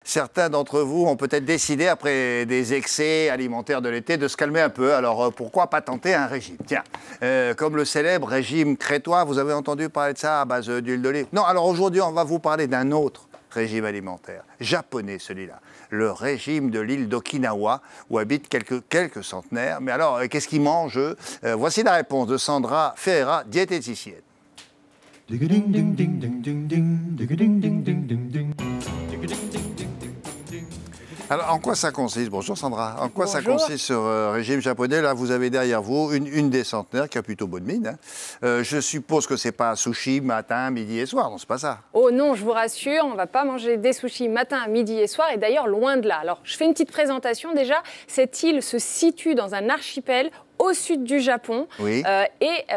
certains d'entre vous ont peut-être décidé, après des excès alimentaires de l'été, de se calmer un peu. Alors, pourquoi pas tenter un régime? Tiens, comme le célèbre régime crétois, vous avez entendu parler de ça à base d'huile d'olive? Non, alors aujourd'hui, on va vous parler d'un autre régime alimentaire, japonais celui-là, le régime de l'île d'Okinawa, où habitent quelques centenaires. Mais alors, qu'est-ce qu'ils mangent eux? Voici la réponse de Sandra Ferreira, diététicienne. Alors, en quoi ça consiste? Bonjour Sandra. En quoi ça consiste ce régime japonais? Là, vous avez derrière vous une des centenaires qui a plutôt bonne mine. Hein. Je suppose que c'est pas sushi matin, midi et soir. Non, c'est pas ça. Oh non, je vous rassure, on va pas manger des sushis matin, midi et soir. Et d'ailleurs, loin de là. Alors, je fais une petite présentation déjà. Cette île se situe dans un archipel au sud du Japon. Oui. Il y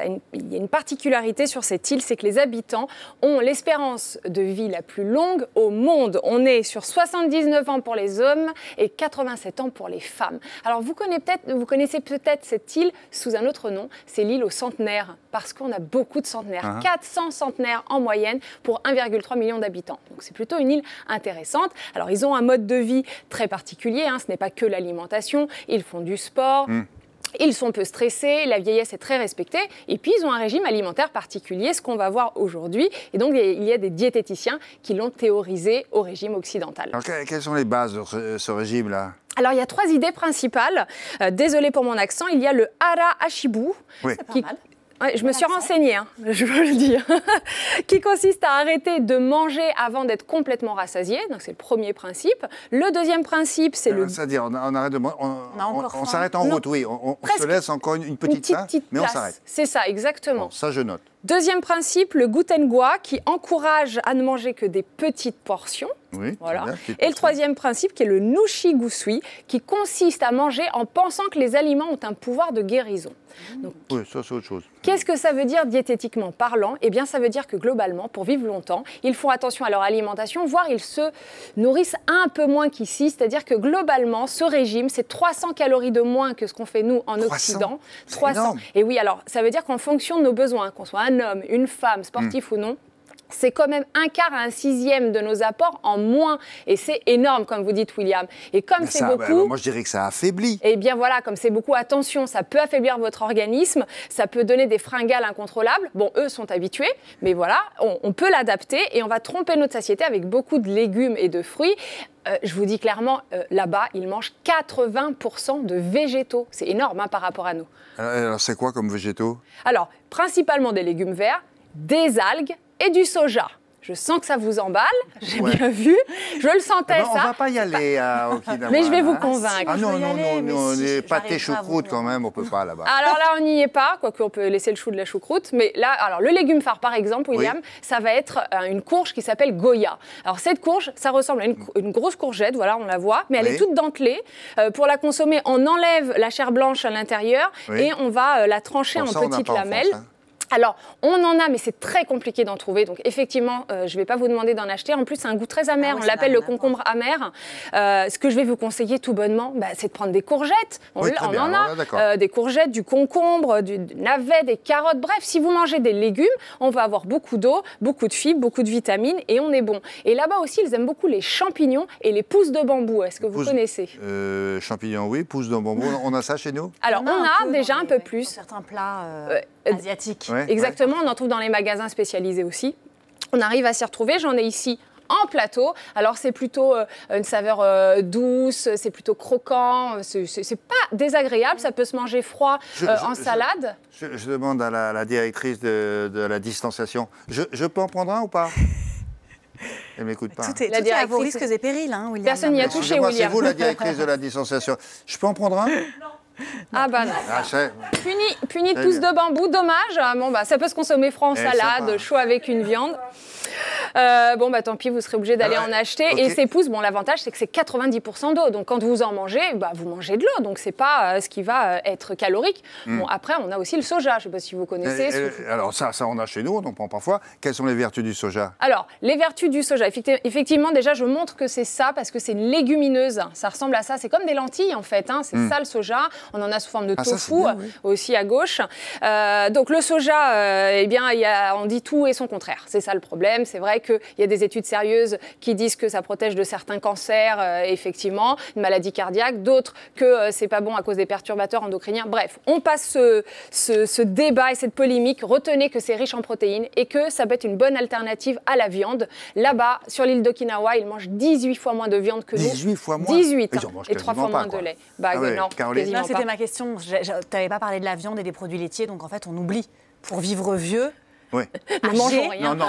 a une particularité sur cette île, c'est que les habitants ont l'espérance de vie la plus longue au monde. On est sur 79 ans pour les hommes et 87 ans pour les femmes. Alors vous connaissez peut-être cette île sous un autre nom, c'est l'île aux centenaires, parce qu'on a beaucoup de centenaires, 400 centenaires en moyenne pour 1,3 million d'habitants. Donc c'est plutôt une île intéressante. Alors ils ont un mode de vie très particulier, hein, ce n'est pas que l'alimentation, ils font du sport. Ils sont peu stressés, la vieillesse est très respectée, et puis ils ont un régime alimentaire particulier, ce qu'on va voir aujourd'hui. Et donc il y a des diététiciens qui l'ont théorisé au régime occidental. Alors, quelles sont les bases de ce régime-là? Alors, il y a 3 idées principales. Désolée pour mon accent, il y a le hara hashibu, qui... Ouais, je me suis renseignée, hein, je veux le dire, qui consiste à arrêter de manger avant d'être complètement rassasié. Donc c'est le premier principe. Le deuxième principe, c'est le... C'est-à-dire, on arrête de manger, on s'arrête en route, oui. On se laisse encore une petite faim, mais on s'arrête. C'est ça, exactement. Bon, ça, je note. Deuxième principe, le gutengwa, qui encourage à ne manger que des petites portions. Oui, voilà. Bien, et le troisième principe, qui est le nushi-gusui, qui consiste à manger en pensant que les aliments ont un pouvoir de guérison. Donc, oui, ça c'est autre chose. Qu'est-ce que ça veut dire diététiquement parlant? Eh bien, ça veut dire que globalement, pour vivre longtemps, ils font attention à leur alimentation, voire ils se nourrissent un peu moins qu'ici. C'est-à-dire que globalement, ce régime, c'est 300 calories de moins que ce qu'on fait nous en Occident. 300. Et oui, alors, ça veut dire qu'en fonction de nos besoins, qu'on soit un homme, une femme, sportif ou non, c'est quand même 1/4 à 1/6 de nos apports en moins. Et c'est énorme, comme vous dites, William. Et comme c'est beaucoup... moi, je dirais que ça affaiblit. Eh bien, voilà, comme c'est beaucoup, attention, ça peut affaiblir votre organisme, ça peut donner des fringales incontrôlables. Bon, eux sont habitués, mais voilà, on peut l'adapter et on va tromper notre satiété avec beaucoup de légumes et de fruits. Je vous dis clairement, là-bas, ils mangent 80% de végétaux. C'est énorme hein, par rapport à nous. Alors, c'est quoi comme végétaux? Alors, principalement des légumes verts, des algues, et du soja. Je sens que ça vous emballe, j'ai bien vu. Je le sentais, ça. On ne va pas y aller à Okinawa. Mais je vais vous convaincre. Ah non, les pâtés choucroute quand même, on ne peut pas là-bas. Alors là, on n'y est pas, quoique on peut laisser le chou de la choucroute. Mais là, alors le légume phare, par exemple, William, ça va être une courge qui s'appelle Goya. Alors cette courge, ça ressemble à une grosse courgette, voilà, on la voit, mais elle est toute dentelée. Pour la consommer, on enlève la chair blanche à l'intérieur et on va la trancher en petites lamelles. Alors, on en a, mais c'est très compliqué d'en trouver. Donc, effectivement, je ne vais pas vous demander d'en acheter. En plus, c'est un goût très amer. On l'appelle le concombre amer. Ce que je vais vous conseiller tout bonnement, c'est de prendre des courgettes. On en a. Des courgettes, du concombre, du navet, des carottes. Bref, si vous mangez des légumes, on va avoir beaucoup d'eau, beaucoup de fibres, beaucoup de vitamines et on est bon. Et là-bas aussi, ils aiment beaucoup les champignons et les pousses de bambou. Est-ce que vous connaissez? Champignons, oui. Pousses de bambou, on a ça chez nous? Alors, on a déjà un peu plus. Certains plats asiatiques. Exactement, on en trouve dans les magasins spécialisés aussi. On arrive à s'y retrouver, j'en ai ici en plateau. Alors c'est plutôt une saveur douce, c'est plutôt croquant, c'est pas désagréable, ça peut se manger froid en salade. Je demande à la directrice de la distanciation, je peux en prendre un ou pas? Elle ne m'écoute pas. Tout est à vos risques et périls, hein, William. Personne n'y a touché, William. C'est vous la directrice de la distanciation. Je peux en prendre un? Non. Ah bah non. Puni de pousse de bambou, dommage. Bon, ça peut se consommer froid en salade, chaud avec une viande. Tant pis, vous serez obligé d'aller en acheter. Et ces pousses, l'avantage, c'est que c'est 90% d'eau. Donc, quand vous en mangez, vous mangez de l'eau. Donc, c'est pas ce qui va être calorique. Bon, après, on a aussi le soja. Je ne sais pas si vous connaissez. Alors, ça, on a chez nous, on en prend parfois. Quelles sont les vertus du soja? Alors, les vertus du soja, effectivement, déjà, je montre que c'est ça parce que c'est une légumineuse. Ça ressemble à ça. C'est comme des lentilles, en fait. Hein. C'est ça, le soja. On en a sous forme de tofu, aussi à gauche. Donc, le soja, on dit tout et son contraire. C'est ça le problème. C'est vrai vrai qu'il y a des études sérieuses qui disent que ça protège de certains cancers, effectivement, une maladie cardiaque, d'autres que c'est pas bon à cause des perturbateurs endocriniens. Bref, on passe ce débat et cette polémique. Retenez que c'est riche en protéines et que ça peut être une bonne alternative à la viande. Là-bas, sur l'île d'Okinawa, ils mangent 18 fois moins de viande que nous. 18 fois moins 18, hein, et 3 fois moins de lait. Bah, non, là, c'était ma question. Tu n'avais pas parlé de la viande et des produits laitiers, donc en fait, on oublie. Pour vivre vieux, oui. Ne mangeons rien. Non,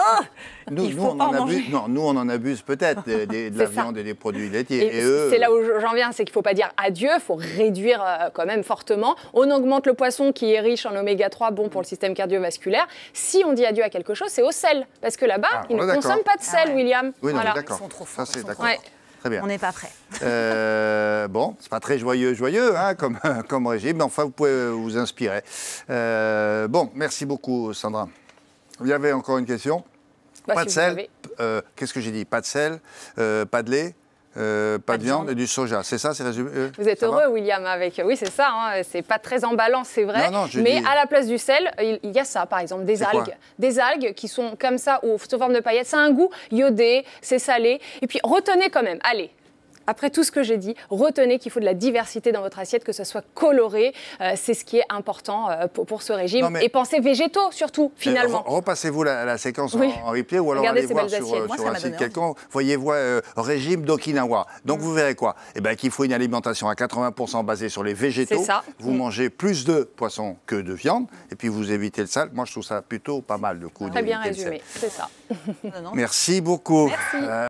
nous, on en abuse peut-être de la viande et des produits laitiers. C'est là où j'en viens, c'est qu'il ne faut pas dire adieu, il faut réduire quand même fortement. On augmente le poisson qui est riche en oméga 3, bon pour le système cardiovasculaire. Si on dit adieu à quelque chose, c'est au sel. Parce que là-bas, ils ne consomment pas de sel, William. Oui, non, voilà. d'accord. Ils sont trop forts. Ça, c'est d'accord. Ouais. Très bien. On n'est pas prêt. Bon, c'est pas très joyeux hein, comme régime, mais enfin, vous pouvez vous inspirer. Bon, merci beaucoup, Sandra. Il y avait encore une question. Pas de sel. Qu'est-ce que j'ai dit? Pas de sel, pas de lait. Pas de viande et du soja, c'est ça, c'est résumé. Vous êtes heureux, William, avec. Oui, c'est ça. Hein, c'est pas très emballant, c'est vrai. Mais à la place du sel, il y a ça, par exemple, des algues. Des algues qui sont comme ça, ou sous forme de paillettes. Ça a un goût iodé, c'est salé. Et puis, retenez quand même, allez. Après tout ce que j'ai dit, retenez qu'il faut de la diversité dans votre assiette, que ce soit coloré. C'est ce qui est important pour ce régime. Et pensez végétaux, surtout, finalement. Repassez-vous la séquence en replay ou alors allez voir sur un site quelconque. Voyez-vous régime d'Okinawa. Donc vous verrez quoi? Qu'il faut une alimentation à 80% basée sur les végétaux. Vous mangez plus de poisson que de viande. Et puis vous évitez le sel. Moi, je trouve ça plutôt pas mal, le coup. Très bien résumé, c'est ça. Merci beaucoup. Merci.